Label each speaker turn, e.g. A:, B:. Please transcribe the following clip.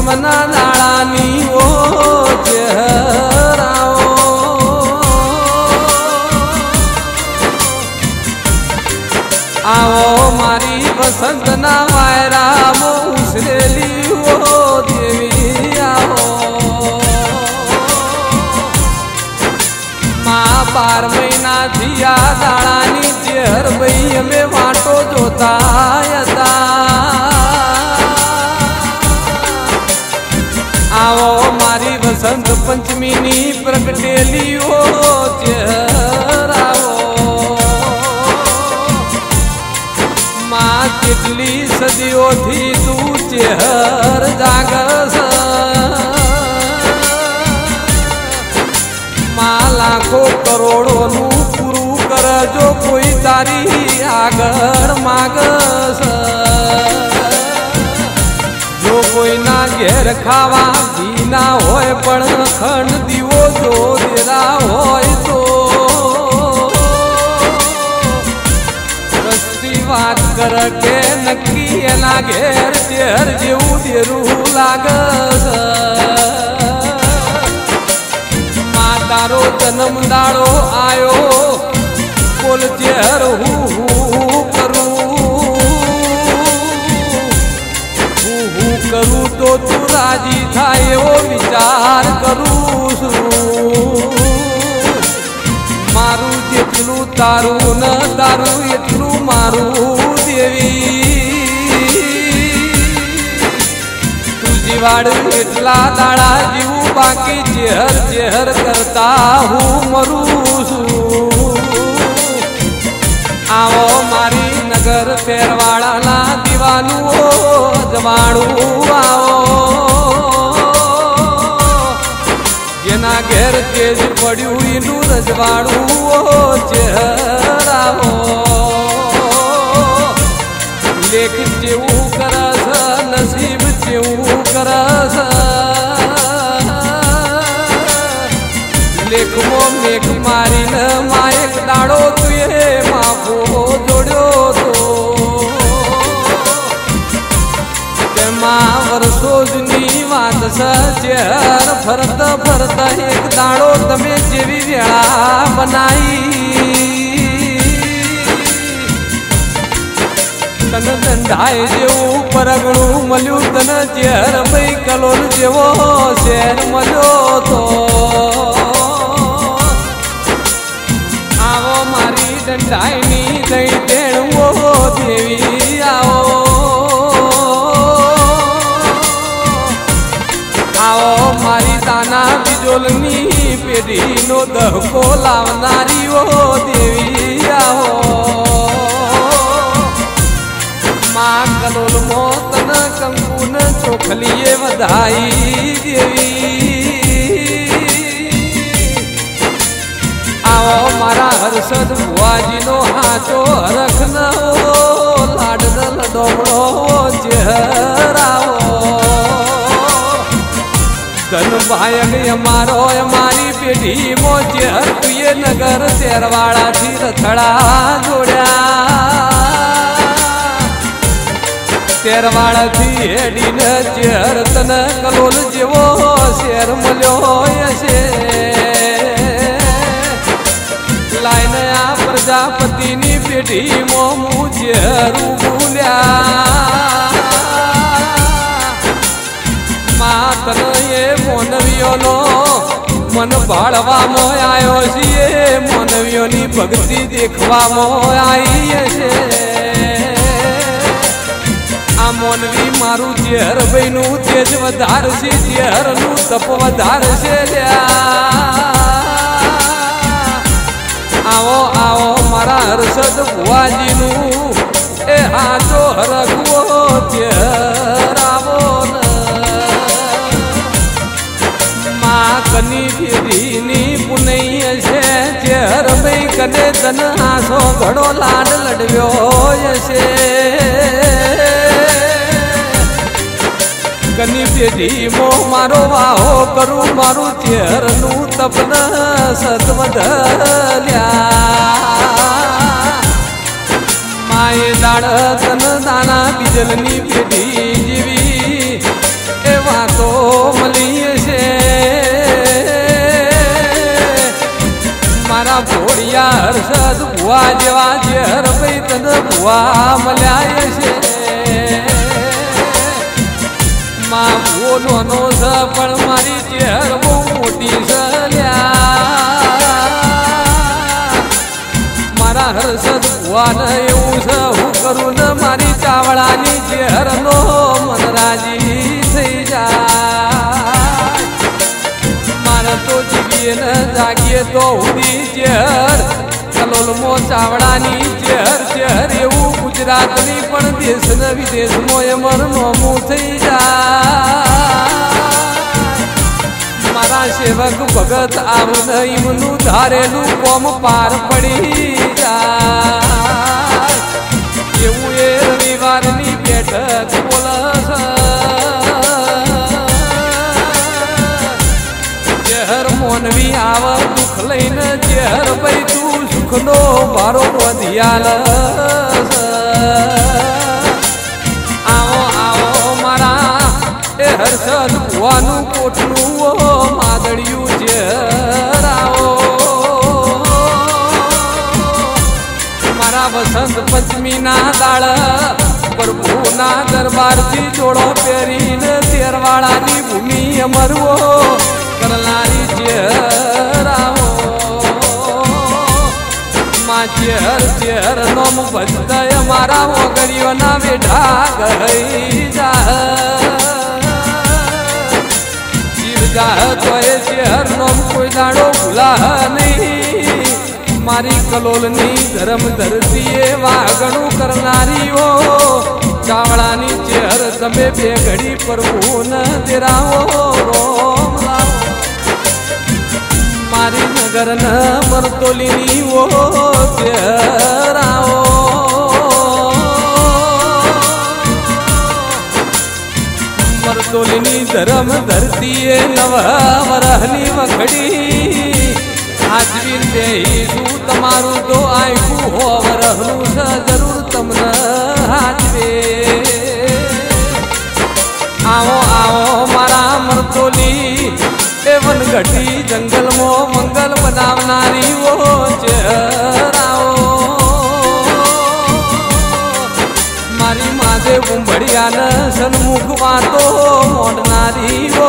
A: पूनमना दाड़ानी ओ चेहराओ आओ मारी बसंतना वायरा उसरेली ओ देवी आओ माँ 12 महीना थिया दाड़ानी चेहर भाई हमें वाटो जोता आओ मारी बसंत पंचमी नी प्रगटेली ओ चेहराओ माँ कितली सदियों थी तू चेहर जागस माँ लाखों करोड़ों नू पूरू कर जो कोई तारी आगर मागस जो कोई ना घेर खावा घी ना होय पण खंड दीवो जो देरा होय तो रस्ती बात कर के नक्की एना घेर चेहर जेवू देरू लागस मातारो जन्म दाड़ो आयो बोल चेहर हूँ करूँ करूँ तो तू राजी थाए वो विचार करूँ मारू जेटलू तारू न तारू एटलू मारू देवी तू जीवाड़ एटला दाड़ा जीव बाकी चेहर चेहर करता हूँ मरू आओ मारी नगर पेरवाड़ा ला दीवानू जवाणू आओ जेना घेर तेज पड़ू इनू रजवाड़ू चेहराओ लेख चेऊ करस नसीब चेऊ करस लेख मो मेघ मारी न मायक दाड़ो तुए माफो जोड़ो तो माँ वर्षो जनी वात चेहर फरत फरत एक दाड़ो तमे जेवी वेळा बनाई तन दंडाए जेवू परगणू मल्यू तन चेहर भाई कलोल जेवो शेर मल्यो तो आओ मारी दंडायनी दई देणो देवी आओ आओ मारी दाना बिजोलनी पेढ़ी नो दहको लावनारी ओ देवी आओ माँ कलोल मोतन कंकुन चोखलिए बधाई देवी आओ मारा हर्षद बुआजी नो हाथो रखन लाडन लडोमड़ो चेहराओ धन भायग हमारो हमारी पेढ़ी मोचे हर तुये नगर तेरवाड़ा थी रथड़ा जोड़ा तेरवाड़ा थी हेडी न चेहर तन कलोल जेवो शेर मल्यो यशे लाइनया प्रजापति नी पेढ़ी मो मुझे रूबुल्या मातन ये मोनवियों नो मन भाड़वा मो आयो छे मोनवियों नी भक्ति देखवा मो आई छे आ मोनवी मारू चेहर बनु तेज वधार से चेहर नु तप वधार से आओ आओ मारा हर्षद बुआजी नु ए हाथो हरगुओ चेहरावो कनी भेदी पुनई से चेहर भाई कने तन आसो घड़ो लाड लड़व्यो से कनी भेदी मो मारो वाहो करू मारू चेहर नु तपन सतवधल्या माए दाड़ तन दाना बिजलनी भेदी जीवी एवा तो ભણિયા હર્ષદ ભુવા જેવા ઝેર ભાઈ તને ભુવા મળ્યા છે માં ભૂવો નાનો છે પણ મારી ઝેર બહુ મોટી છે મારા હર્ષદ ભુવાને એવું છે હું કરું ને મારી ચાવડાની ઝેરનો મન રાજી થઈ જાય મારે તો જીવીએ ને જાગીએ તો ઉડી ઝેર કલોલમો ચાવડાની ઝેર ઝેર એવું ગુજરાતની પણ દેશ ને વિદેશમાં એ મર નોમું થઈ જાય મારા સેવક ભગત આવું એમનું ધારેલું કોમ પાર પડી જાય એવું એ રવિવારની બેઠક બોલસ ઝેર મોનવી આવ દુઃખ લઈને ઝેર ભાઈ તું સુખનો મારો વધ્યાલ આવો આવો મારા એ હર્ષદ ભુવાનું કોટલું માદળિયું ઝેર આવો મારા વસંત પંચમીના દાળ પ્રભુના દરબારથી જોડો પહેરીને તેરવાળાની ભૂમિ અમરવો કરનારી ઝેર આવો માં ઝેર ઝેર નોમ ભજતા મારા ઓગળીઓના બેઠા ગઈ જા તો એ ઝેર નોમ કોઈ દાડો ભૂલા નહીં મારી કલોલની ધર્મ ધરતીએ વાગણું કરનારીઓ ચાવડાની ઝેર તમે બે ઘડી પ્રભુને દેરાવો રોમ લાવો મારી નગર ન મરતોલીની ઓ ઝેર આવો મરતોલીની ધર્મ ધરતીએ નવ વરહની વખડી હાજવીર દેહીશું તમારું તો આયકું હો વરહનું છે જરૂર તમને હાજવે આવો આવો મારા મરતોલી એ વનગઢી જંગલમાં મંગલ બનાવનારીઓ ઝેર આવો મારી માધે ઉંબડિયાને સન્મુખ વાતો મોડનારીઓ